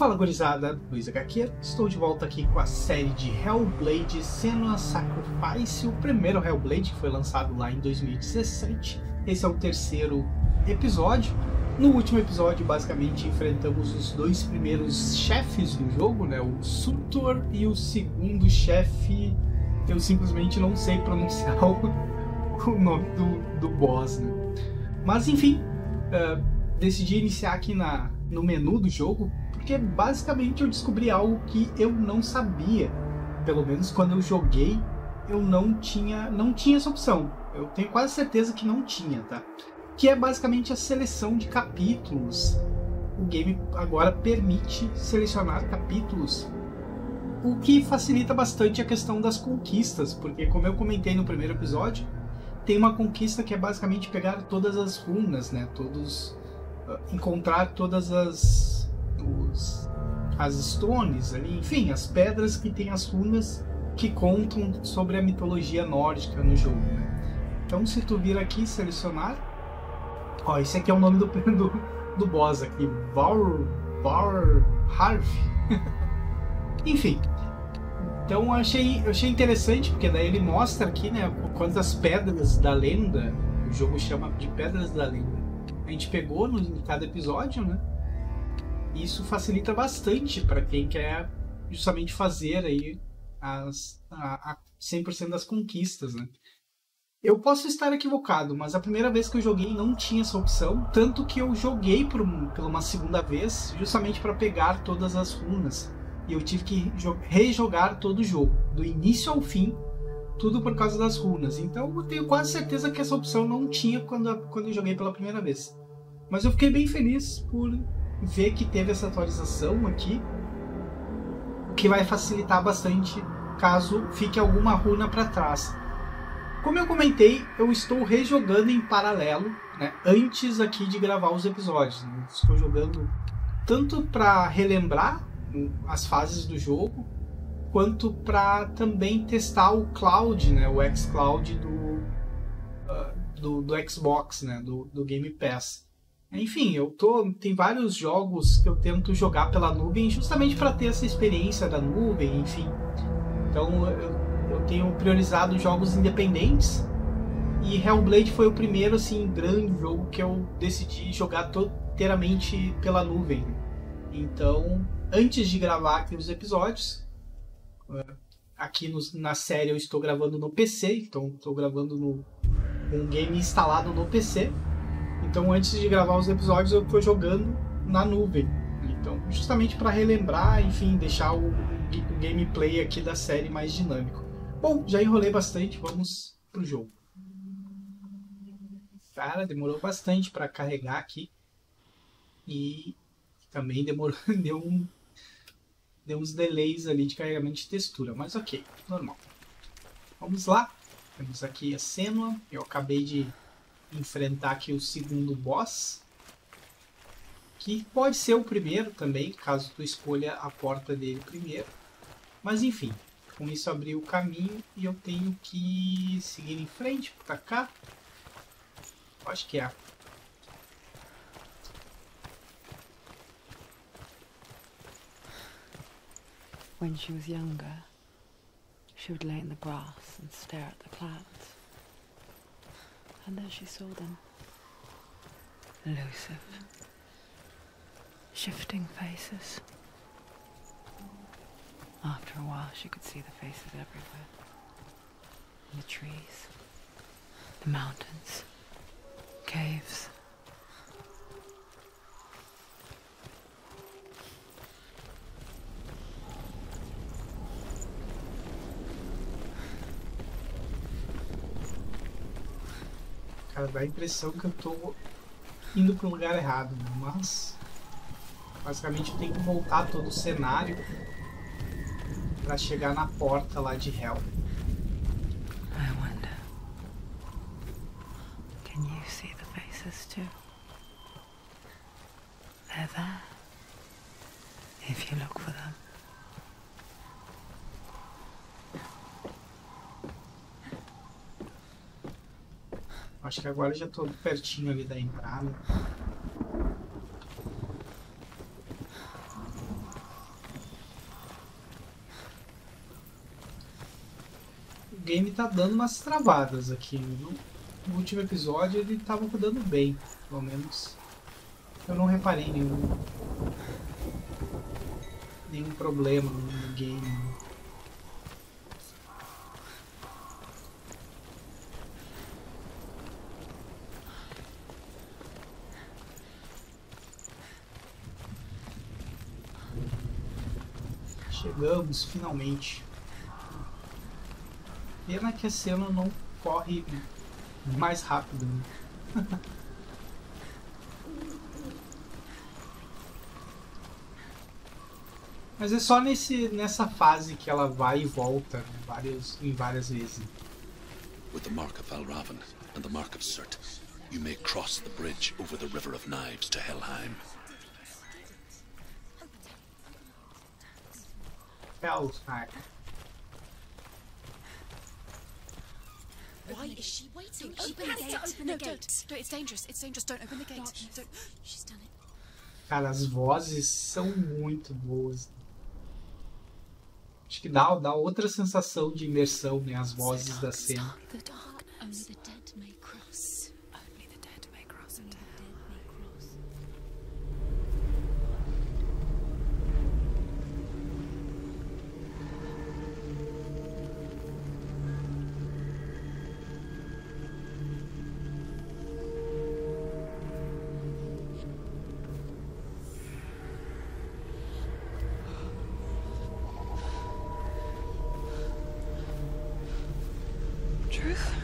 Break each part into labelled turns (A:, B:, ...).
A: Fala gurizada, Luiz HQ, estou de volta aqui com a série de Hellblade Senua's Sacrifice, o primeiro Hellblade que foi lançado lá em 2017. Esse é o terceiro episódio. No último episódio, basicamente, enfrentamos os dois primeiros chefes do jogo, né? O Surtur e o segundo chefe, eu simplesmente não sei pronunciar o nome do boss, né? Mas enfim, decidi iniciar aqui no menu do jogo, porque basicamente eu descobri algo que eu não sabia. Pelo menos quando eu joguei, eu não tinha essa opção. Eu tenho quase certeza que não tinha, tá? Que é basicamente a seleção de capítulos. O game agora permite selecionar capítulos, o que facilita bastante a questão das conquistas, porque como eu comentei no primeiro episódio, tem uma conquista que é basicamente pegar todas as runas, né? Encontrar todas as stones ali, enfim, as pedras que tem as runas que contam sobre a mitologia nórdica no jogo, né? Então se tu vir aqui selecionar, ó, esse aqui é o nome do boss aqui, Valharth. Enfim, então eu achei interessante, porque daí ele mostra aqui, né, quantas pedras da lenda, o jogo chama de pedras da lenda, a gente pegou em cada episódio, né? Isso facilita bastante para quem quer justamente fazer aí a 100% das conquistas, né? Eu posso estar equivocado, mas a primeira vez que eu joguei não tinha essa opção, tanto que eu joguei pela uma segunda vez justamente para pegar todas as runas. E eu tive que rejogar todo o jogo, do início ao fim, tudo por causa das runas. Então eu tenho quase certeza que essa opção não tinha quando eu joguei pela primeira vez. Mas eu fiquei bem feliz por ver que teve essa atualização aqui, que vai facilitar bastante caso fique alguma runa para trás. Como eu comentei, eu estou rejogando em paralelo, né, antes aqui de gravar os episódios, né? Estou jogando tanto para relembrar as fases do jogo, quanto para também testar o Cloud, né, o xCloud do Xbox, né, do Game Pass. Enfim, tem vários jogos que eu tento jogar pela nuvem justamente para ter essa experiência da nuvem, enfim. Então eu tenho priorizado jogos independentes, e Hellblade foi o primeiro assim grande jogo que eu decidi jogar inteiramente pela nuvem. Então, antes de gravar aqui os episódios, aqui na série eu estou gravando no PC, então estou gravando com um game instalado no PC. Então, antes de gravar os episódios, eu estou jogando na nuvem. Então, justamente para relembrar, enfim, deixar o gameplay aqui da série mais dinâmico. Bom, já enrolei bastante, vamos pro jogo. Cara, demorou bastante para carregar aqui. E também demorou, deu uns delays ali de carregamento de textura, mas ok, normal. Vamos lá. Temos aqui a Senua. Eu acabei de enfrentar aqui o segundo boss, que pode ser o primeiro também, caso tu escolha a porta dele primeiro. Mas enfim, com isso abriu o caminho e eu tenho que seguir em frente pra cá. Acho que é.
B: When she was younger, she would lay in the grass and stare at the clouds. And there she saw them, elusive, shifting faces. After a while, she could see the faces everywhere. In the trees, the mountains, caves.
A: Cara, dá a impressão que eu tô indo para um lugar errado, né? Mas basicamente eu tenho que voltar todo o cenário para chegar na porta lá de Hell.
B: I wonder, can you see the faces too? They're there, if you look for them.
A: Acho que agora eu já tô pertinho ali da entrada. game tá dando umas travadas aqui. No último episódio ele tava rodando bem, pelo menos. Eu não reparei nenhum problema no game. Chegamos, finalmente. Pena que a cena não corre mais rápido, né? Mas é só nessa fase que ela vai e volta, né? em várias vezes.
C: With the mark of Valravan and the mark of Surt, you may cross the bridge over the River of Knives to Helheim.
A: Helheim.
D: Why is she waiting? Open the gate. No, don't. It's dangerous. It's dangerous. Don't open the gate. Don't. She's done it.
A: Cara, as vozes são muito boas. Acho que dá outra sensação de imersão, né? As vozes da cena.
D: The dark. Only the dead may cross. Only the dead may cross. Only the dead may cross.
B: Truth?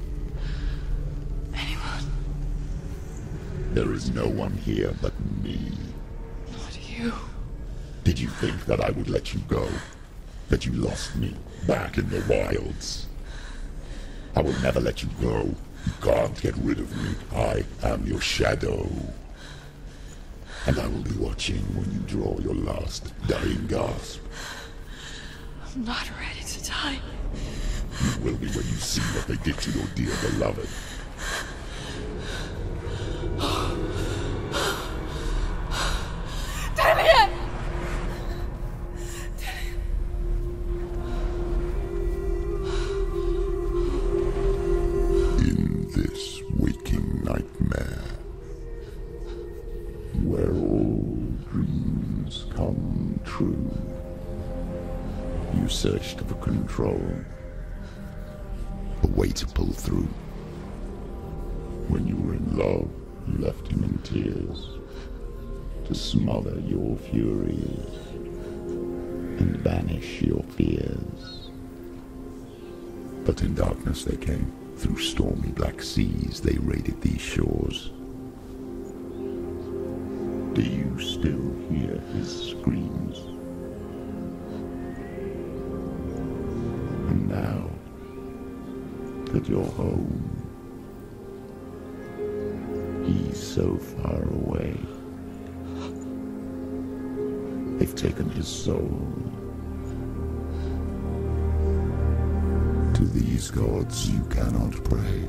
B: Anyone?
E: There is no one here but me.
B: Not you.
E: Did you think that I would let you go? That you lost me back in the wilds? I will never let you go. You can't get rid of me. I am your shadow. And I will be watching when you draw your last dying gasp.
B: I'm not ready to die.
E: You will be when you see what they did to your dear beloved.
B: Damien!
E: In this waking nightmare, where all dreams come true, you searched for control, a way to pull through. When you were in love, you left him in tears, to smother your furies and banish your fears. But in darkness they came, through stormy black seas they raided these shores. Do you still hear his screams? And now that you're home, he's so far away. They've taken his soul. To these gods you cannot pray.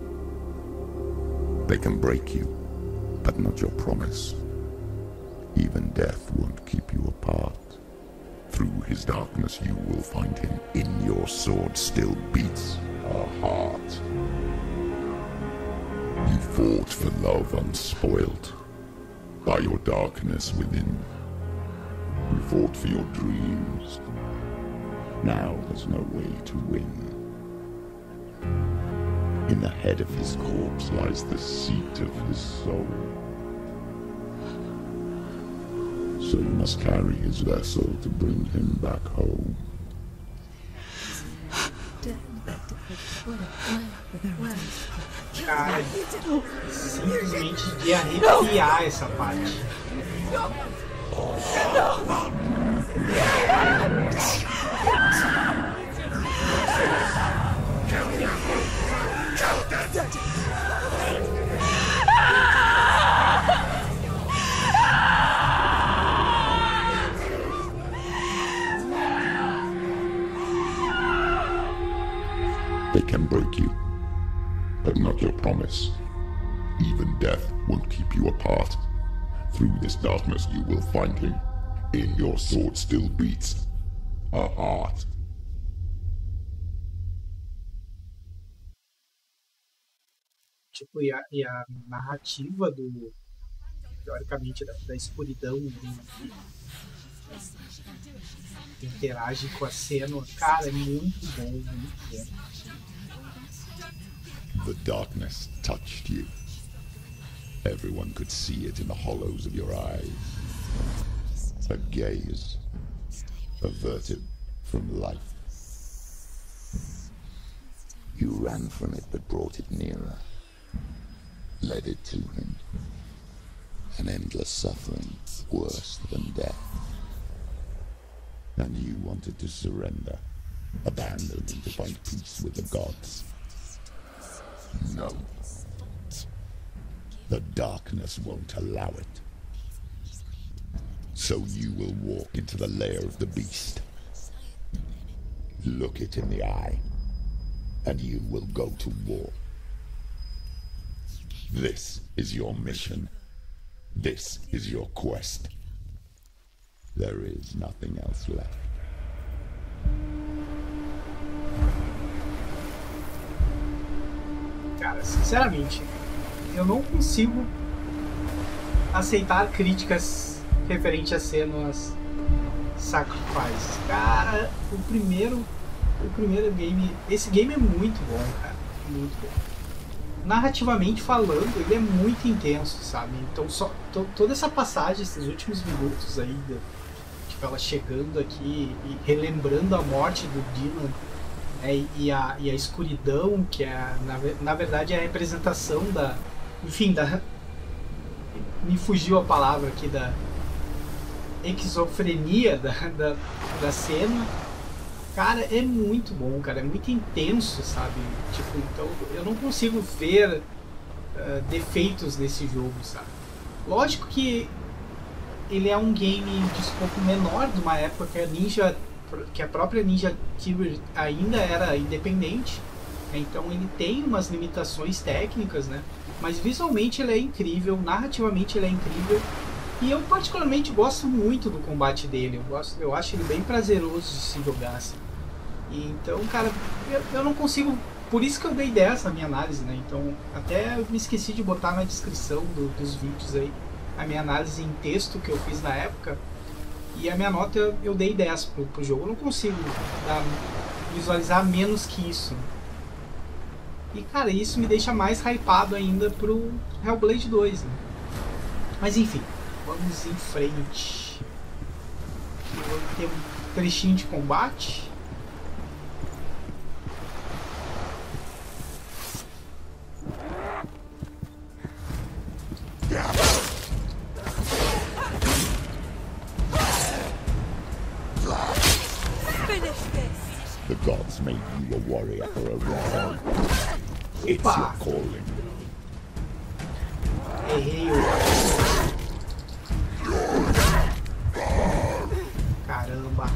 E: They can break you, but not your promise. Even death won't keep you apart. Through his darkness you will find him. In your sword still beats a heart. You fought for love unspoilt by your darkness within. You fought for your dreams. Now there's no way to win. In the head of his corpse lies the seat of his soul. So you must carry his vessel to bring him back home.
A: Cara, simplesmente de arrepiar essa parte.
E: They can break you, but not your promise. Even death won't keep you apart. Through this darkness you will find him. In your sword still beats a heart.
A: Tipo, e a narrativa do, teoricamente, da escuridão que interage com a cena, cara, é muito bom, muito bom.
E: The darkness touched you. Everyone could see it in the hollows of your eyes. A gaze averted from life. You ran from it but brought it nearer. Led it to him. An endless suffering worse than death. And you wanted to surrender. Abandon him to find peace with the gods. No. The darkness won't allow it. So you will walk into the lair of the beast. Look it in the eye, and you will go to war. This is your mission. This is your quest. There is nothing else left.
A: Cara, sinceramente, eu não consigo aceitar críticas referente a cenas Sacrifice. Cara, o primeiro game, esse game é muito bom, cara, muito bom. Narrativamente falando, ele é muito intenso, sabe? Então toda essa passagem, esses últimos minutos aí, tipo, ela chegando aqui e relembrando a morte do Dylan, e a escuridão, que é na verdade é a representação da, enfim, me fugiu a palavra aqui, da esquizofrenia da cena. Cara, é muito bom, cara, é muito intenso, sabe? Tipo, então eu não consigo ver defeitos nesse jogo, sabe? Lógico que ele é um game de escopo menor, de uma época que a própria Ninja Theory ainda era independente, então ele tem umas limitações técnicas, né? Mas visualmente ele é incrível, narrativamente ele é incrível, e eu particularmente gosto muito do combate dele. Eu acho ele bem prazeroso de se jogar, assim. E então, cara, eu não consigo, por isso que eu dei 10 na minha análise, né? Então até eu me esqueci de botar na descrição dos vídeos aí a minha análise em texto que eu fiz na época. E a minha nota eu dei 10 pro jogo. Eu não consigo visualizar menos que isso. E cara, isso me deixa mais hypado ainda pro Hellblade 2, né? Mas enfim, vamos em frente. Aqui vou ter um trechinho de combate.
E: The gods made you a warrior for a reason. It's your calling.
A: Errei. Caramba.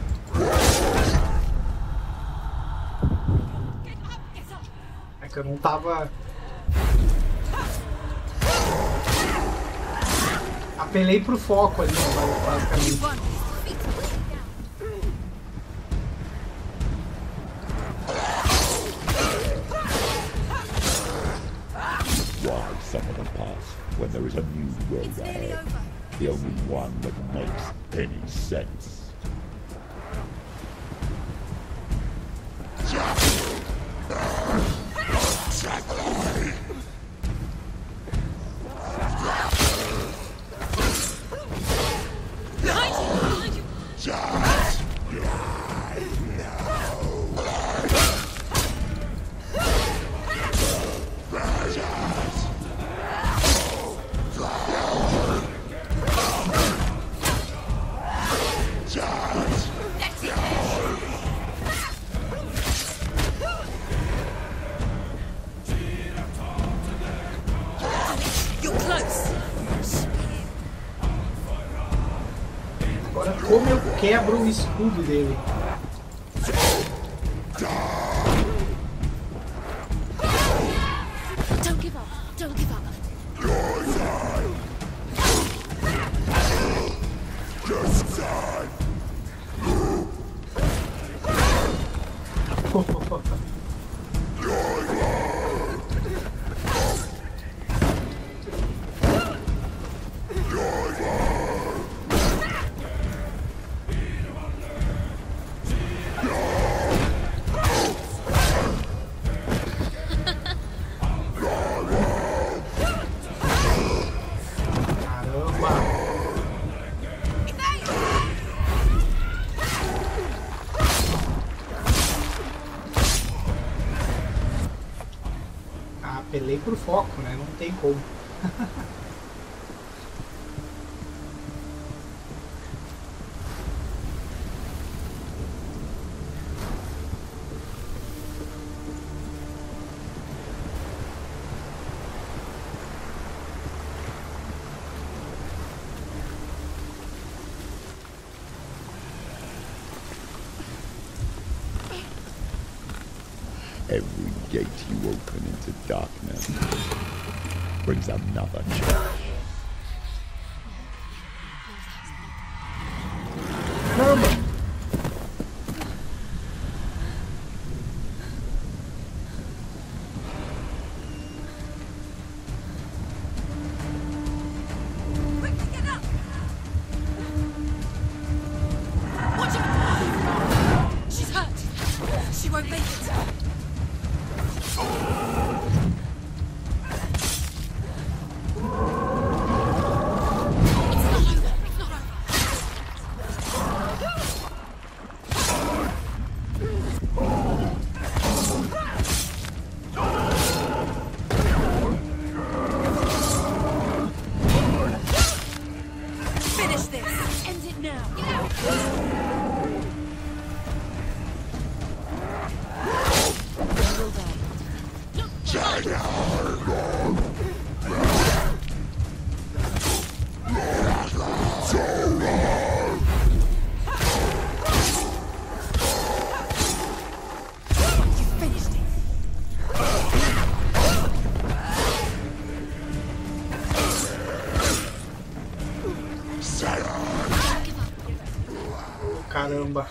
A: É que eu não tava... Apelei pro foco ali, basicamente.
E: Some of them pass when there is a new road ahead. The only one that makes any sense.
A: Agora como eu quebro o escudo dele.
D: Don't give up. Don't give up.
A: por foco, né? Não tem como.
E: Every gate you open into darkness brings another challenge.
A: Caramba!
D: Quickly get up! Watch it! She's hurt. She won't make it. Finish this! End it now! You finished it!
A: Caramba!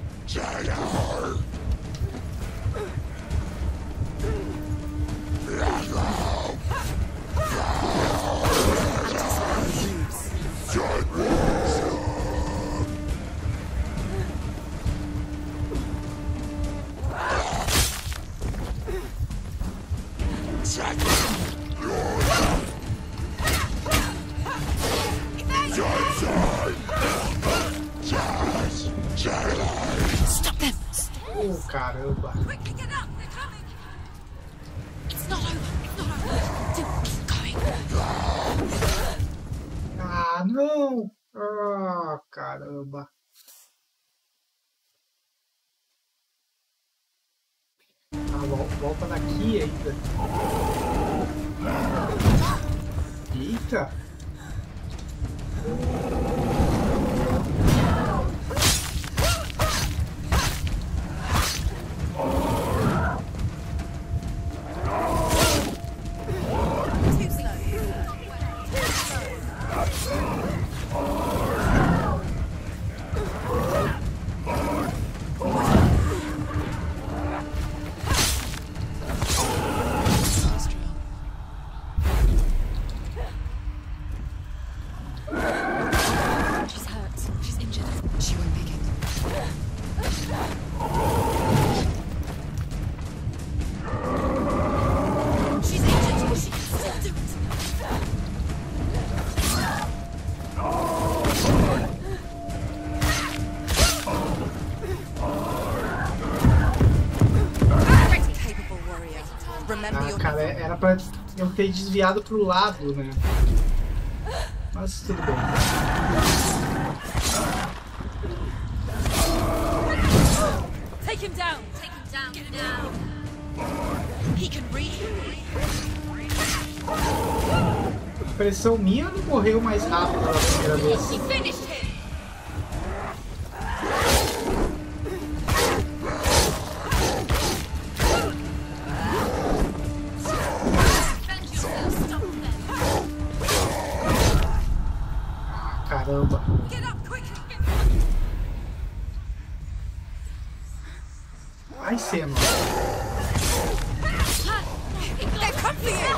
D: Stop them!
A: Oh, caramba!
D: Quickly get up! They're coming! It's not over! It's not over! Still keep going!
A: Ah, não! Ah, caramba! Ah, volta daqui ainda. Eita!
D: Too slow! She's hurt. She's injured. She won't make it. She's injured. She can still do it. Capable warrior. Remember
A: Ah,
D: your
A: cara, era pra eu ter desviado pro lado, né? Mas tudo bem.
D: Take him down! Take him down! Get him down! He can read.
A: Impressão minha não morreu mais rápido da primeira vez.
D: He finished him! Defend yourself! Stop them!
A: Caramba.
D: Get up quick!
A: Vai ser, mano.
D: They've come for you!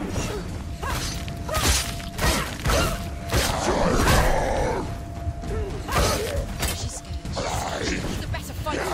D: She's scared. She's the better fighter.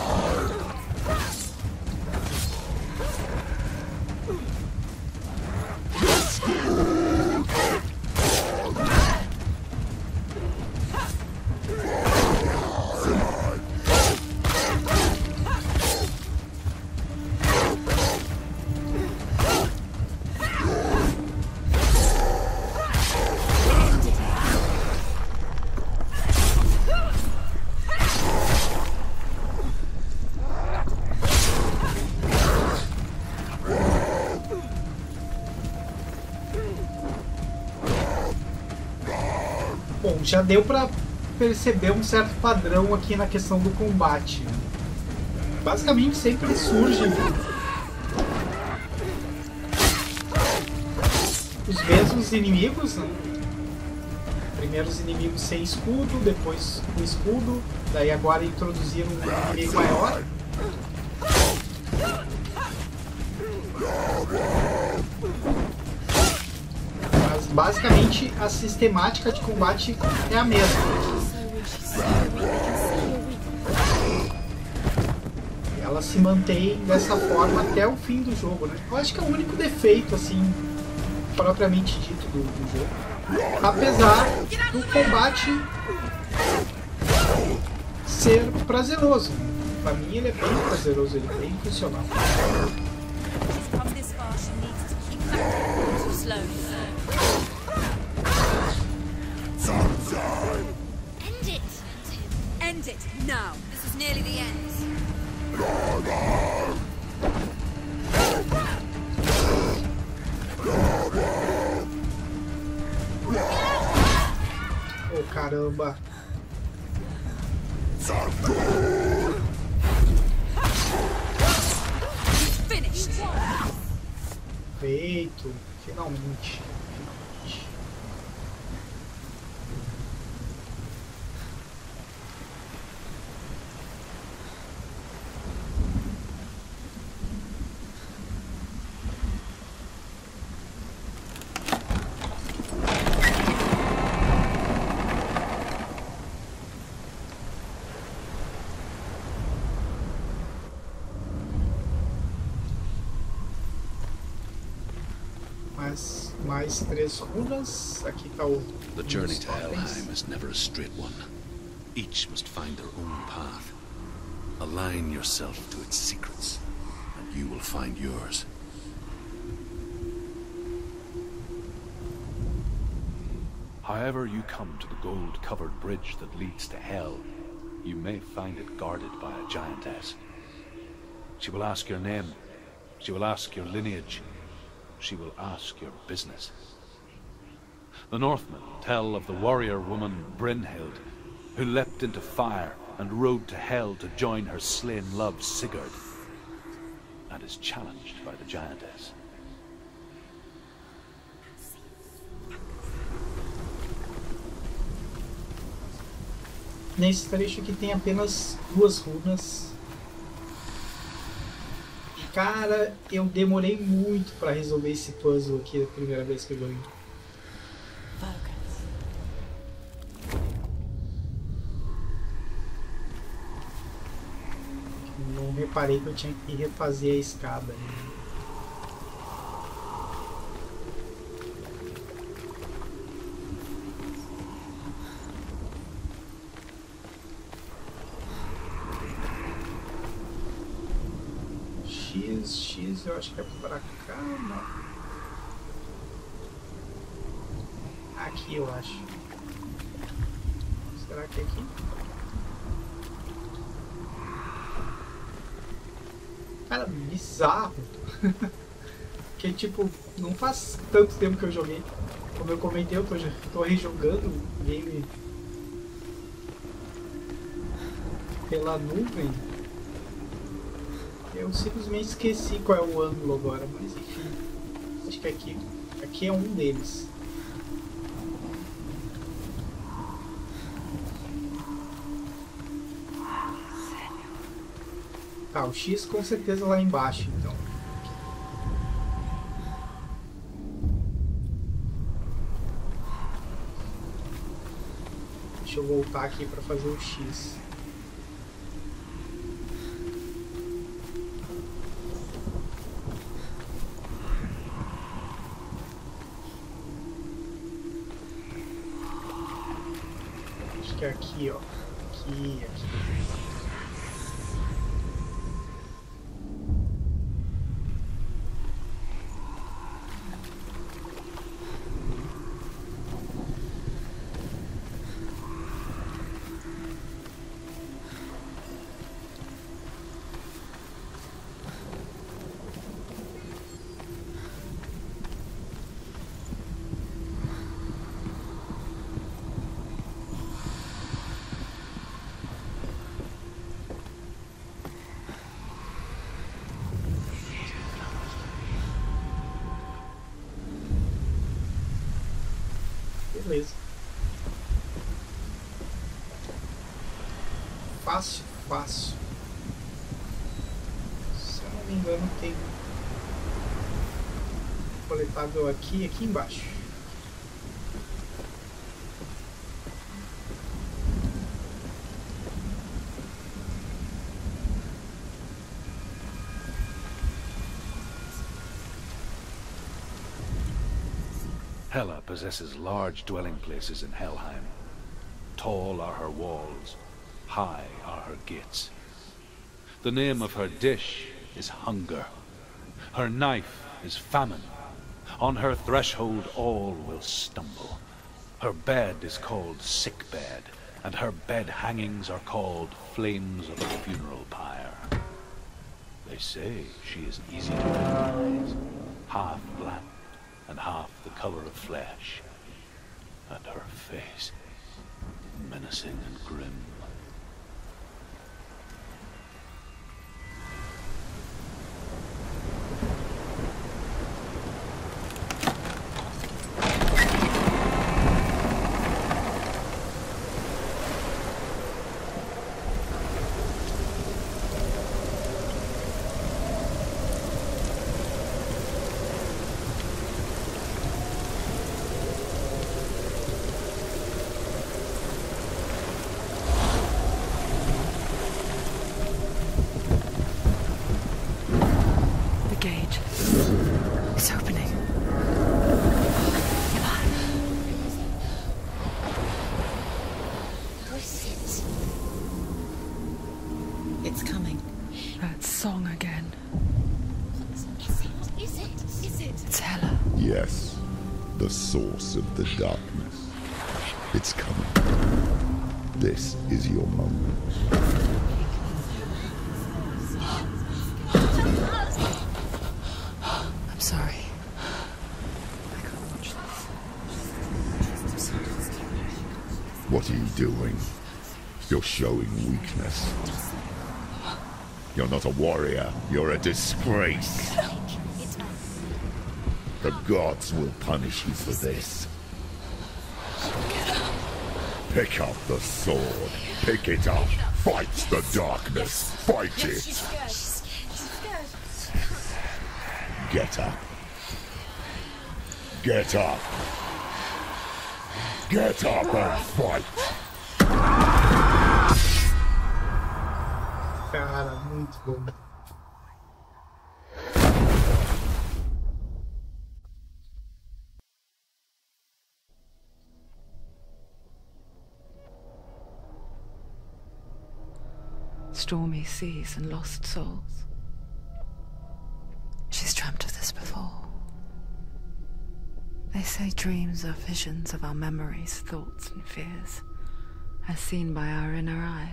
A: Bom, já deu pra perceber um certo padrão aqui na questão do combate. Basicamente sempre surge os mesmos inimigos, né? Primeiro os inimigos sem escudo, depois com escudo, daí agora introduziram um inimigo maior. Mas basicamente a sistemática de combate é a mesma. Ela se mantém dessa forma até o fim do jogo, né? Eu acho que é o único defeito, assim, propriamente dito do jogo. Apesar do combate ser prazeroso. Pra mim ele é bem prazeroso, ele é bem funcional.
D: End it now. This is nearly the end.
A: Oh, caramba.
D: Finished.
A: Feito. Finalmente. Mais 3 runas. Aqui tá o...
C: The journey to Helheim is never a straight one. Each must find their own path. Align yourself to its secrets, and you will find yours.
F: However you come to the gold-covered bridge that leads to Hell, you may find it guarded by a giantess. She will ask your name. She will ask your lineage. She will ask your business. The Northmen tell of the warrior woman Brynhild, who leapt into fire and rode to Hell to join her slain love Sigurd, and is challenged by the giantess.
A: Nesse trecho aqui tem apenas 2 runas. Cara, eu demorei muito pra resolver esse puzzle aqui a primeira vez que eu joguei. Não reparei que eu tinha que refazer a escada. X, eu acho que é pra cá, não. Aqui, eu acho. Será que é aqui? Cara, bizarro. Porque, tipo, não faz tanto tempo que eu joguei. Como eu comentei, eu tô rejogando o game pela nuvem. Eu simplesmente esqueci qual é o ângulo agora, mas enfim. Acho que aqui. Aqui é um deles. Tá, o X com certeza lá embaixo, então. Deixa eu voltar aqui para fazer o X. Acho que é aqui, ó. Aqui. Beleza. Fácil, fácil. Se eu não me engano, tem coletável aqui e aqui embaixo.
F: Hela possesses large dwelling places in Helheim. Tall are her walls, high are her gates. The name of her dish is hunger. Her knife is famine. On her threshold all will stumble. Her bed is called sick bed, and her bed hangings are called flames of a funeral pyre. They say she is easy to recognize, half black and half the color of flesh, and her face menacing and grim.
E: Yes, the source of the darkness. It's coming. This is your moment.
B: I'm sorry. I can't watch this.
E: What are you doing? You're showing weakness. You're not a warrior. You're a disgrace. The gods will punish you for this. Pick up the sword. Pick it up. Fight the darkness. Fight it. Get up. Get up. Get up and fight.
A: Cara, muito bom.
B: Stormy seas and lost souls. She's dreamt of this before. They say dreams are visions of our memories, thoughts and fears, as seen by our inner eye.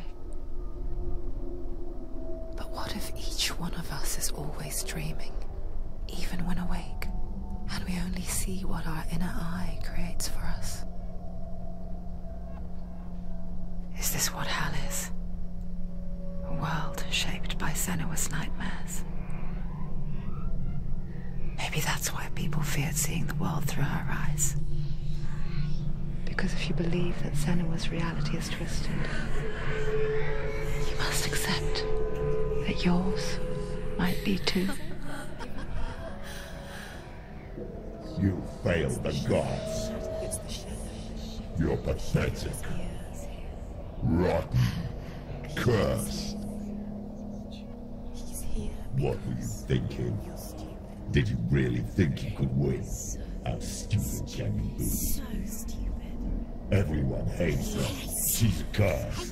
B: But what if each one of us is always dreaming, even when awake, and we only see what our inner eye creates for us? Is this what hell is? A world shaped by Senua's nightmares. Maybe that's why people feared seeing the world through her eyes. Because if you believe that Senua's reality is twisted, you must accept that yours might be too.
E: You failed the gods. You're pathetic. Rotten. Cursed. What were you thinking? Did you really think you could win? How stupid can you be?
D: So stupid.
E: Everyone hates her. She's cursed.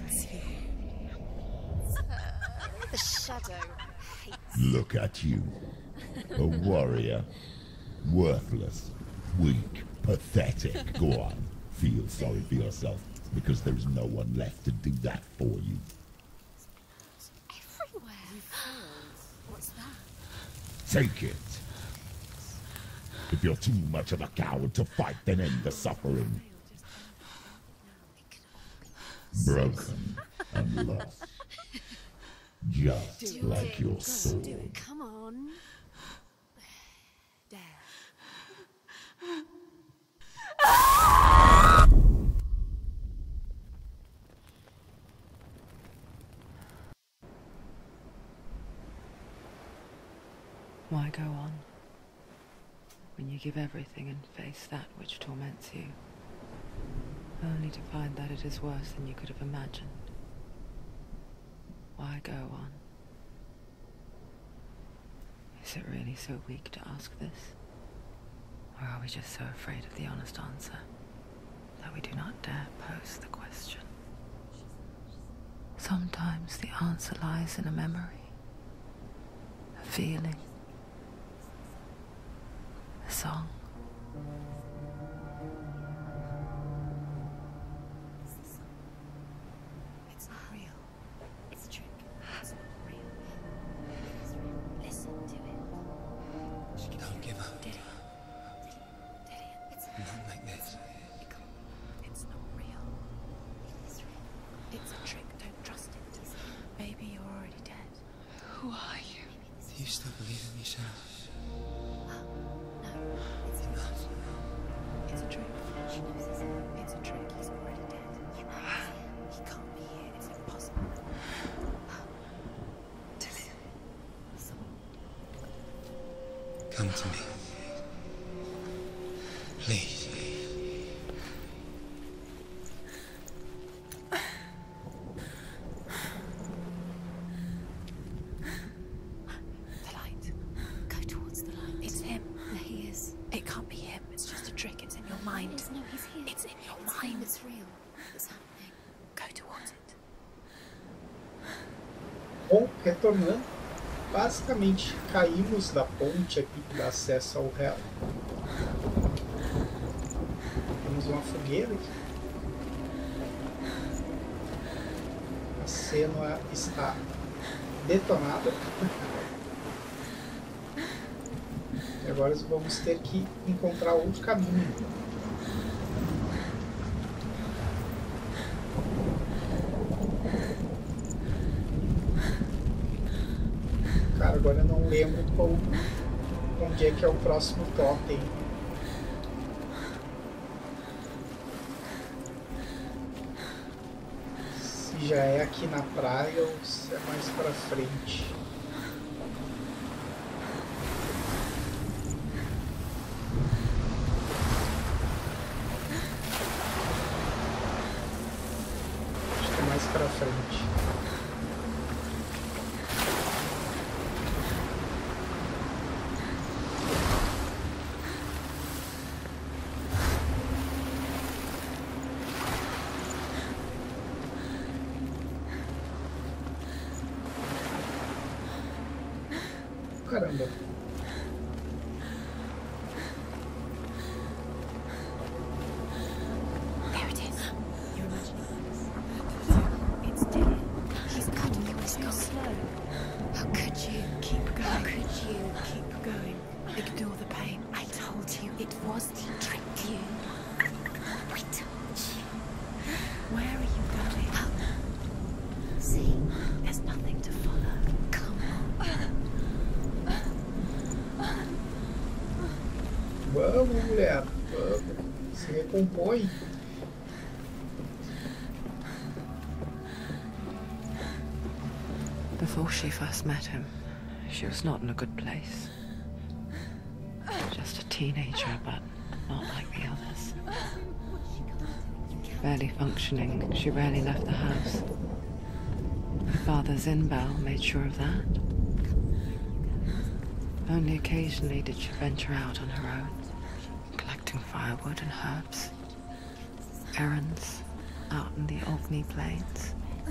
D: The shadow hates.
E: Look at you. A warrior. Worthless. Weak. Pathetic. Go on. Feel sorry for yourself, because there's no one left to do that for you.
D: Everywhere. You failed. What's that?
E: Take it. If you're too much of a coward to fight, then end the suffering. Broken and lost. Just like your sword.
D: Come on. There.
B: go on? When you give everything and face that which torments you, only to find that it is worse than you could have imagined. Why go on? Is it really so weak to ask this? Or are we just so afraid of the honest answer that we do not dare pose the question? Sometimes the answer lies in a memory, a feeling, a song.
D: It's not real. It's a trick. It's not real. It is real. Listen to it.
G: Don't give up.
D: Did it? It's
G: Not like this.
D: It's not real. It is real. It's a trick. Don't trust it. Maybe you're already dead.
B: Who are you?
G: Do you still believe in me, Shadow?
D: No, it's not. It's a trick. She knows it's a trick. He's already dead. He can't be here. It's impossible.
G: Come to me. Please.
D: The light. Go towards the light. It's him. There he is. It can't be him. It's just a trick. It's in your mind. No, he's here. It's in your mind. It's real. It's happening. Go towards it.
A: Bom, retornando, basicamente caímos da ponte aqui que dá acesso ao réu. Temos uma fogueira aqui. A cena está detonada. E agora vamos ter que encontrar outro caminho. Cara, agora eu não lembro onde é que é o próximo totem. Se já é aqui na praia ou se é mais pra frente. Acho que é mais pra frente. Caramba.
D: There it is. You're imagining this. It's dead. He's cutting you so slow. How could you keep going? How could you keep going? Ignore the pain. I told you it was to trick you. I told you. Where are you going? Up. See, there's nothing to follow. Come on.
A: Vamos, mulher. Vamos. Se recompõe.
B: Before she first met him, she was not in a good place. Just a teenager, but not like the others. Barely functioning, she rarely left the house. Her father, Zinbal, made sure of that. Only occasionally did she venture out on her own, collecting firewood and herbs. Errands out in the Orkney Plains.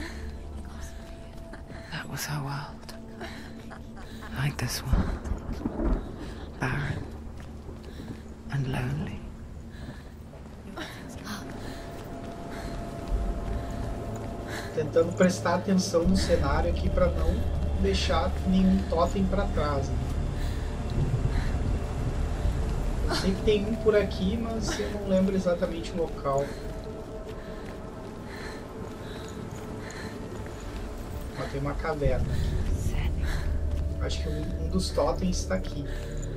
B: That was her world. Like this one. Barren and lonely.
A: Tentando prestar atenção no cenário aqui para não deixar nenhum totem para trás. Né? Eu sei que tem um por aqui, mas eu não lembro exatamente o local. Ó, tem uma caverna aqui. Acho que um dos totens está aqui.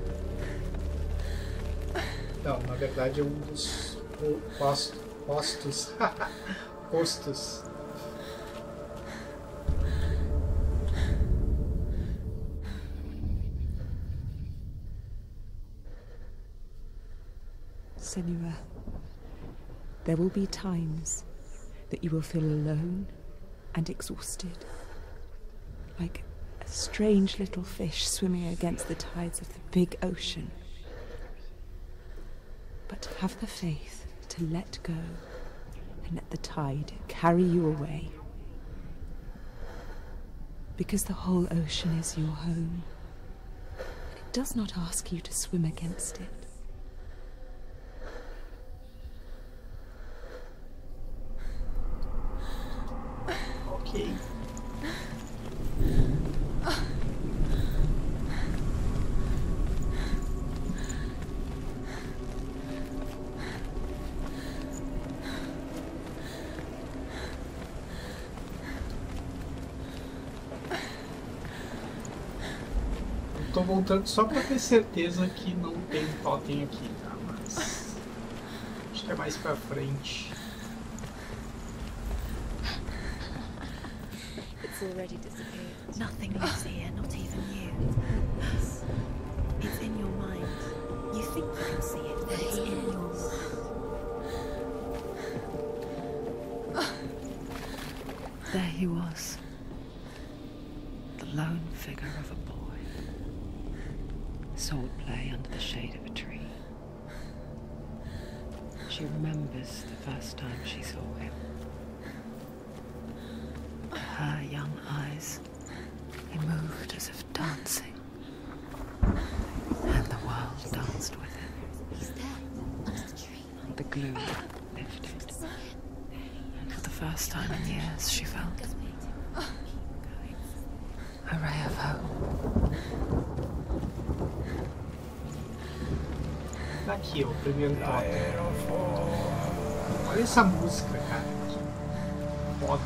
A: Não, na verdade é um dos postos. Postos.
H: Senua. There will be times that you will feel alone and exhausted, like a strange little fish swimming against the tides of the big ocean. But have the faith to let go and let the tide carry you away. Because the whole ocean is your home. It does not ask you to swim against it.
A: Ok. Tô voltando só pra ter certeza que não tem totem aqui, tá? Mas acho que é mais pra frente.
D: It's already disappeared. Nothing lives here, not even you. It's in your mind. You think you can see it, but it's in your mind.
B: There he was, the lone figure of a boy. Swordplay under the shade of a tree. She remembers the first time she saw him. Her young eyes, he moved as if dancing, and the world danced with him.
D: He's there, under the tree.
B: The glue lifted, and for the first time in years she felt a ray of hope.
A: Daqui, ó, o primeiro totem. Olha essa música, cara. Que foda.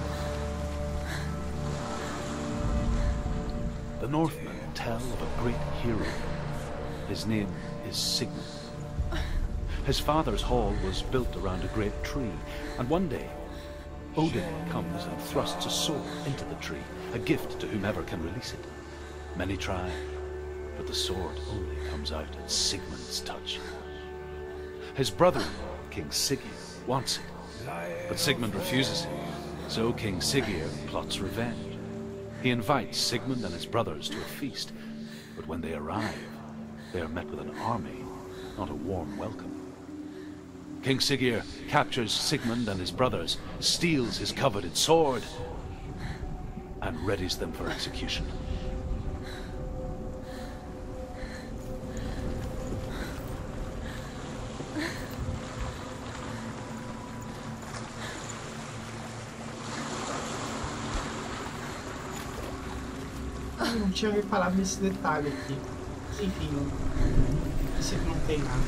F: The Northmen tell of a great hero. His name is Sigmund. His father's hall was built around a great tree, and one day, Odin comes and thrusts a sword into the tree, a gift to whomever can release it. Many try, but the sword only comes out at Sigmund's touch. His brother, King Siggeir, wants it, but Sigmund refuses it, so King Siggeir plots revenge. He invites Sigmund and his brothers to a feast, but when they arrive, they are met with an army, not a warm welcome. King Siggeir captures Sigmund and his brothers, steals his coveted sword, and readies them for execution.
A: Eu não tinha reparado nesse detalhe aqui. Enfim, esse aqui não tem nada.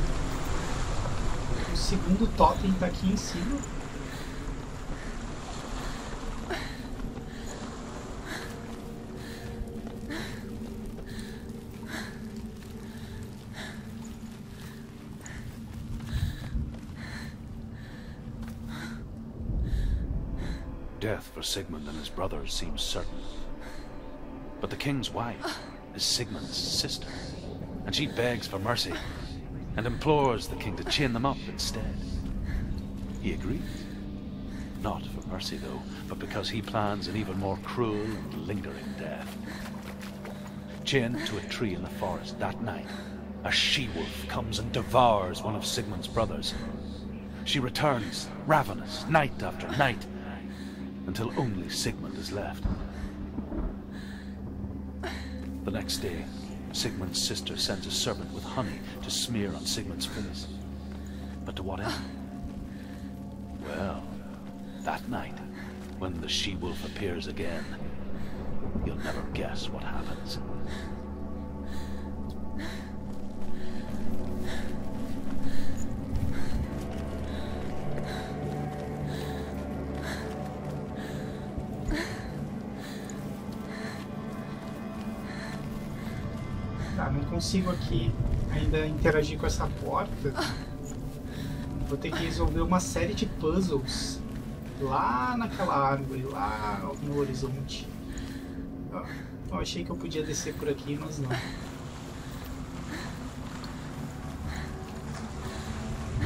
A: O segundo totem tá aqui em cima.
F: Death for Sigmund and his brothers seems certain. But the king's wife is Sigmund's sister, and she begs for mercy and implores the king to chain them up instead. He agrees. Not for mercy, though, but because he plans an even more cruel and lingering death. Chained to a tree in the forest that night, a she-wolf comes and devours one of Sigmund's brothers. She returns, ravenous, night after night, until only Sigmund is left. The next day, Sigmund's sister sends a servant with honey to smear on Sigmund's face. But to what end? Well, that night, when the she-wolf appears again, you'll never guess what happens.
A: Tá, não consigo aqui ainda interagir com essa porta. Vou ter que resolver uma série de puzzles lá naquela árvore, lá no horizonte. Eu achei que eu podia descer por aqui, mas não.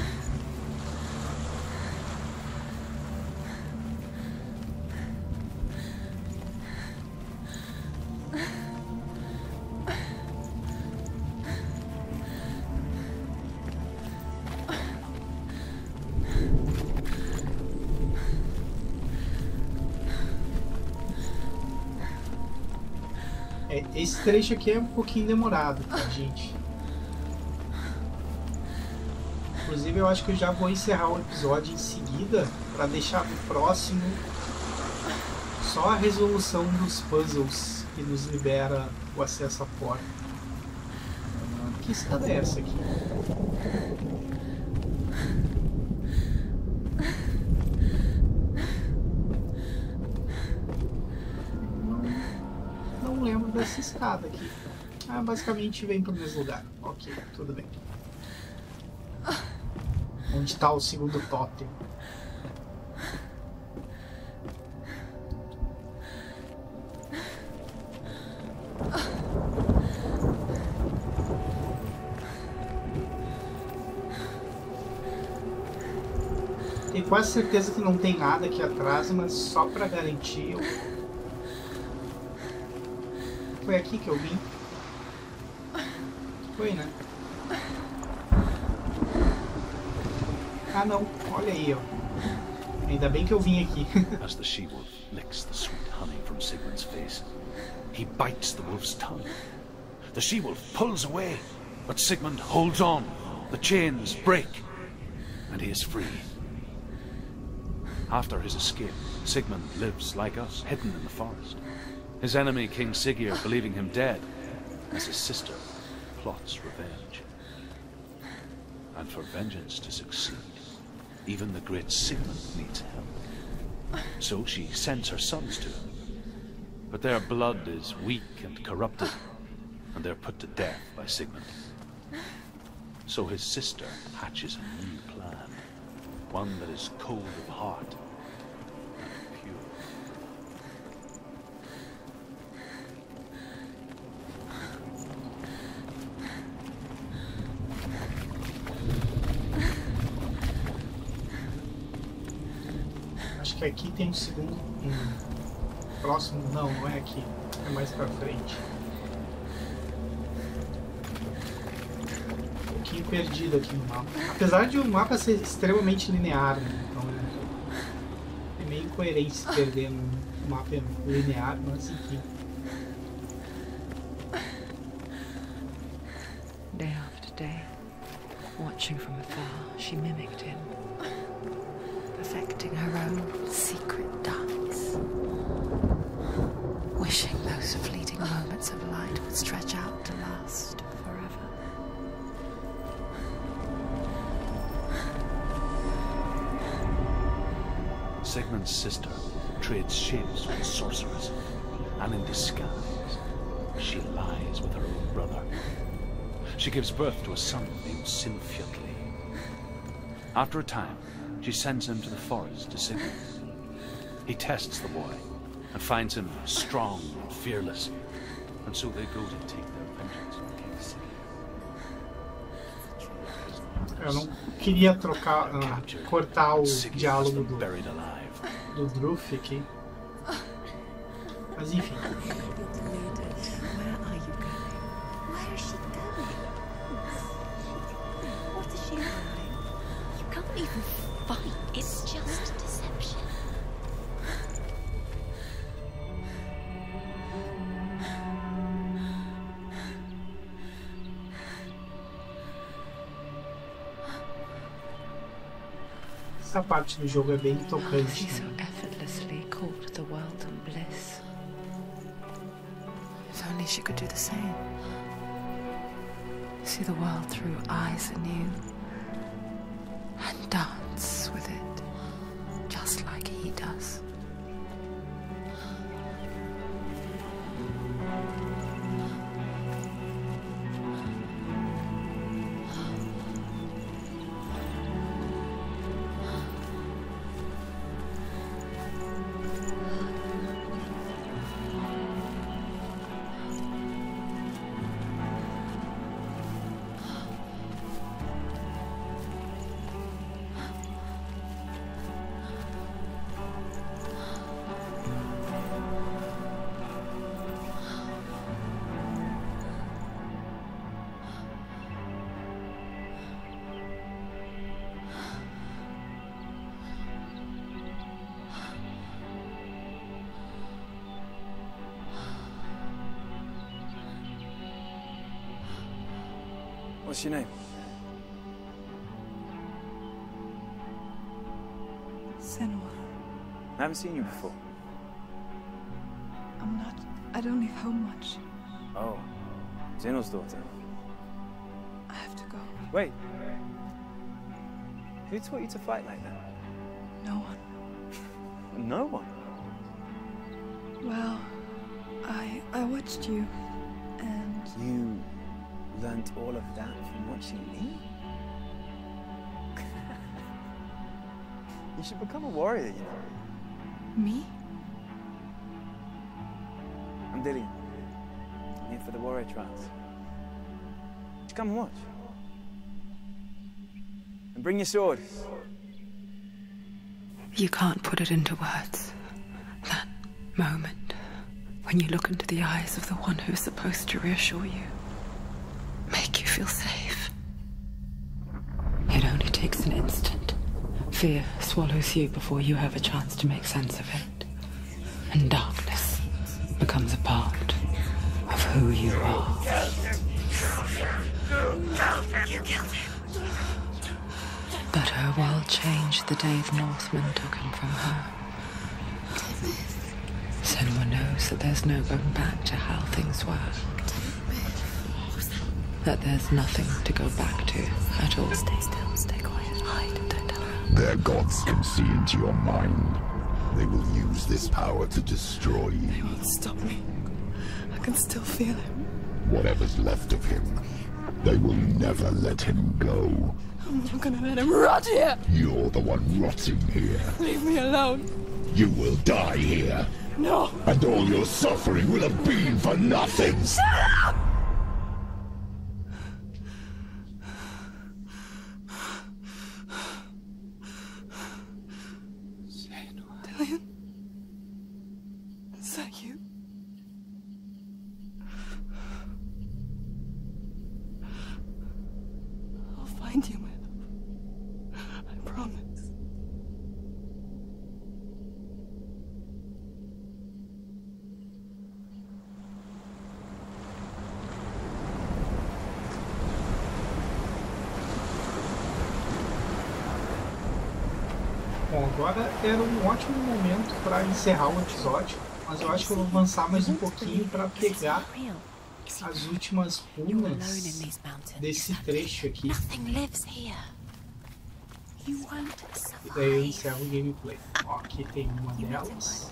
A: Esse trecho aqui é um pouquinho demorado, tá, gente? Inclusive, eu acho que eu já vou encerrar o episódio em seguida para deixar no próximo só a resolução dos puzzles que nos libera o acesso à porta. Que estrada é essa aqui? Não lembro dessa escada aqui. Ah, basicamente vem para o mesmo lugar. Ok, tudo bem. Onde está o segundo totem? Tenho quase certeza que não tem nada aqui atrás, mas só para garantir eu... Foi aqui que eu vim? Foi, né? Ah não, olha aí, ó. Ainda bem que eu vim aqui.
F: As the she-wolf licks the sweet honey from Sigmund's face, he bites the wolf's tongue. The she-wolf pulls away, but Sigmund holds on. The chains break, and he is free. After his escape, Sigmund lives like us, hidden in the forest. His enemy, King Siggeir, believing him dead, as his sister plots revenge. And for vengeance to succeed, even the great Sigmund needs help. So she sends her sons to him. But their blood is weak and corrupted, and they're put to death by Sigmund. So his sister hatches a new plan, one that is cold of heart and pure.
A: Acho que aqui tem um segundo... próximo... Não, não é aqui. É mais pra frente. Um pouquinho perdido aqui no mapa. Apesar de o mapa ser extremamente linear, né? Então é meio incoerente se perder no mapa linear, mas enfim.
B: Day after day, watching from afar, she mimicked him, perfecting her own secret dance, wishing those fleeting moments of light would stretch out to last forever.
F: Sigmund's sister trades shapes with sorcerers, and in disguise, she lies with her own brother. She gives birth to a son named Sinfjotli. After a time, she sends him to the forest to Sigmund. He tests the boy and finds him strong and fearless, and so they go to take their vengeance on King Siggeir.
A: Eu não queria trocar, cortar o diálogo do Druff aqui. Mas enfim.
D: Where are you going? Where is she going? What is she hiding? You can't even fight. It's just deception.
A: Essa parte do jogo é bem tocante.
B: She so effortlessly caught the world in bliss. If only she could do the same. See the world through eyes anew and dance with it, just like he does.
I: What's your name?
B: Senua.
I: I haven't seen you before.
B: I don't leave home much.
I: Oh, Zeno's daughter.
B: I have to go.
I: Wait. Who taught you to fight like that?
B: No one.
I: No one?
B: Well, I watched you, and...
I: You learnt all of that from watching me? You should become a warrior, you know.
B: Me?
I: I'm Dillian. I'm here for the warrior trials. Just come and watch. And bring your sword.
B: You can't put it into words. That moment when you look into the eyes of the one who's supposed to reassure you, make you feel safe. It only takes an instant. Fear swallows you before you have a chance to make sense of it. And darkness becomes a part of who you are.
D: You killed him.
B: But her world changed the day the Northmen took him from her. Senua knows that there's no going back to how things were. That there's nothing to go back to at all.
D: Stay still, stay quiet, hide, don't tell her.
E: Their gods can see into your mind. They will use this power to destroy you.
B: They won't stop me. I can still feel him.
E: Whatever's left of him, they will never let him go.
B: I'm not gonna let him rot here.
E: You're the one rotting here.
B: Leave me alone.
E: You will die here.
B: No.
E: And all your suffering will have been for nothing.
B: Shut up! Dillian? Is that you? I'll find you, my love. I promise.
A: Bom, agora era um ótimo momento para encerrar o episódio, mas eu acho que eu vou avançar mais um pouquinho para pegar as últimas runas desse trecho aqui. E daí eu encerro o gameplay. Ó, aqui tem uma delas.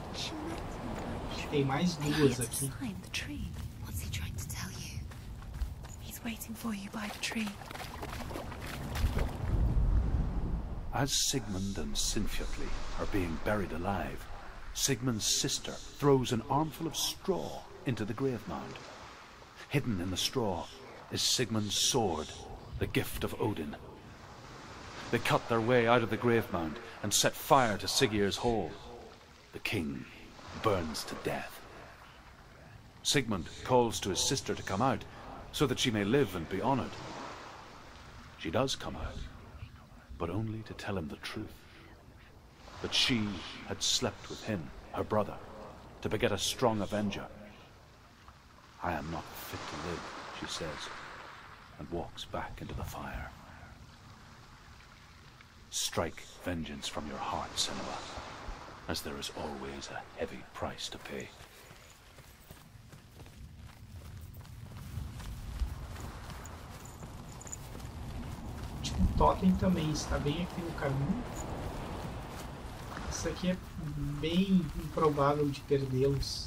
A: Tem mais duas aqui.
D: What's he trying to tell you? He's waiting for you by the tree.
F: As Sigmund and Sinfjotli are being buried alive, Sigmund's sister throws an armful of straw into the grave mound. Hidden in the straw is Sigmund's sword, the gift of Odin. They cut their way out of the grave mound and set fire to Siggeir's hall. The king burns to death. Sigmund calls to his sister to come out so that she may live and be honored. She does come out, but only to tell him the truth. That she had slept with him, her brother, to beget a strong avenger. I am not fit to live, she says, and walks back into the fire. Strike vengeance from your heart, Senua, as there is always a heavy price to pay.
A: O totem também está bem aqui no caminho. Isso aqui é bem improvável de perdê-los.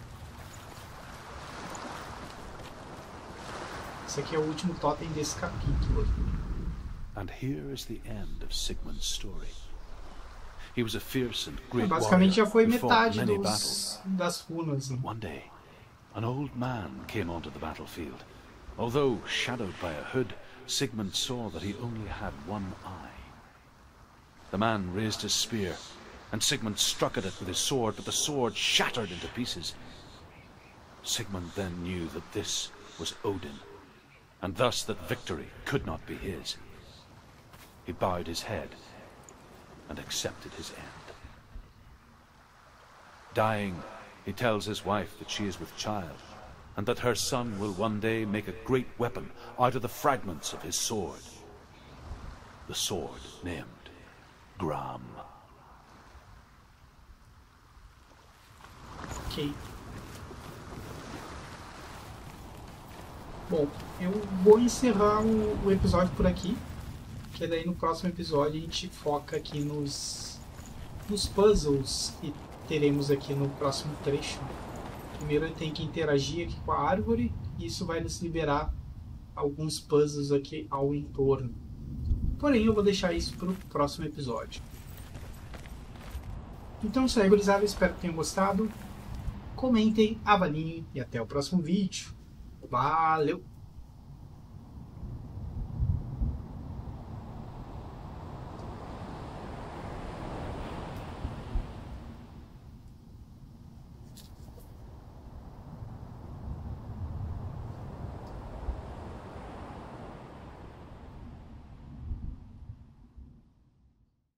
A: Esse aqui é o último totem desse capítulo.
F: And here is the end of Sigmund's story. He was a fierce and great
A: Basicamente já foi
F: warrior who fought
A: metade
F: many battles.
A: das runas. Né?
F: One day, an old man came onto the battlefield. Although shadowed by a hood, Sigmund saw that he only had one eye. The man raised his spear, and Sigmund struck at it with his sword, but the sword shattered into pieces. Sigmund then knew that this was Odin, and thus that victory could not be his. He bowed his head and accepted his end. Dying, he tells his wife that she is with child, and that her son will one day make a great weapon out of the fragments of his sword. The sword named Gram.
A: Ok. Bom, eu vou encerrar o episódio por aqui, que daí no próximo episódio a gente foca aqui nos puzzles que teremos aqui no próximo trecho. Primeiro eu tenho que interagir aqui com a árvore, e isso vai nos liberar alguns puzzles aqui ao entorno. Porém, eu vou deixar isso para o próximo episódio. Então, isso aí, gurizada. Espero que tenham gostado. Comentem, avaliem e até o próximo vídeo. Valeu!